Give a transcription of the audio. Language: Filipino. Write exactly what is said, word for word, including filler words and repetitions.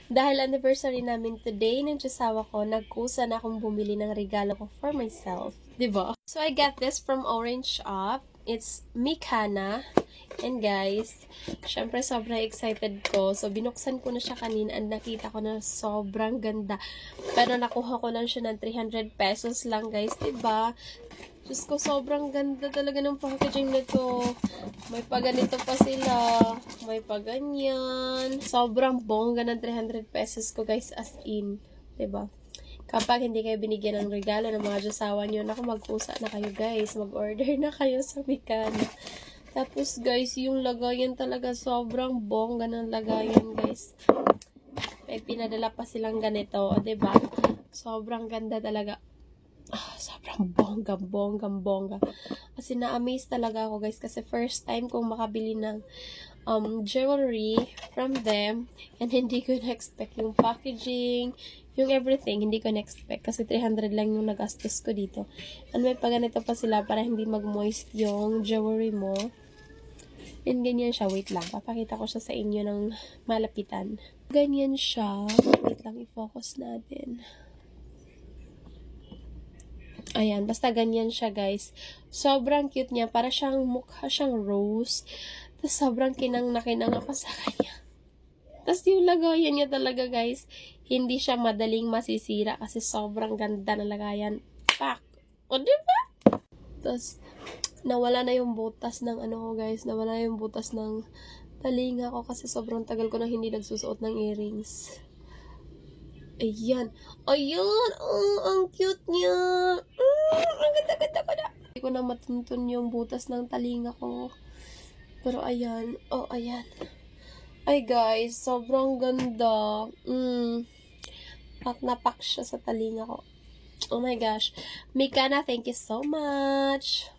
Dahil anniversary namin today ng tsasawa ko, nagkusa na akong bumili ng regalo ko for myself. Diba? So, I got this from Orange Shop. It's Mikana. And guys, syempre sobrang excited ko. So, binuksan ko na siya kanina and nakita ko na sobrang ganda. Pero nakuha ko lang siya ng three hundred pesos lang guys. Diba? Diyos ko, sobrang ganda talaga ng packaging nito. May paganito pa sila. May paganyan. Sobrang bongga ng three hundred pesos ko guys, as in. Diba? Kapag hindi kayo binigyan ng regalo ng mga jasawa nyo, naku, magpusa na kayo guys. Mag-order na kayo sa Mikana. Tapos guys, yung lagayan talaga sobrang bongga ng lagayan guys. May pinadala pa silang ganito, o diba? Sobrang ganda talaga. Ah, sobrang bongga, bongga, bongga. Kasi na-amaze talaga ako guys. Kasi first time kong makabili ng um, jewelry from them. And hindi ko na-expect yung packaging, yung everything. Hindi ko na-expect. Kasi three hundred lang yung nagastos ko dito. And may pa ganito pa sila para hindi mag-moist yung jewelry mo. And ganyan siya. Wait lang. Papakita ko siya sa inyo ng malapitan. Ganyan siya. Wait lang. I-focus natin. Ayan, basta ganyan siya, guys. Sobrang cute niya. Para siyang mukha siyang rose. Tapos sobrang kinang na kinang ako sa kanya. Tapos yung lagayan niya talaga, guys, hindi siya madaling masisira kasi sobrang ganda na lagayan. Pak! O, diba? Tapos, nawala na yung butas ng ano ko, guys. Nawala na yung butas ng talinga ko kasi sobrang tagal ko na hindi nagsusuot ng earrings. Ayan. Ayan! Oh, ang cute niya! Mm, ang ganda-ganda ko na! Hindi ko na matuntun yung butas ng talinga ko. Pero ayan. Oh, ayan. Ay, guys. Sobrang ganda. Mm. Pak na pak siya sa talinga ko. Oh my gosh. Mikana, thank you so much!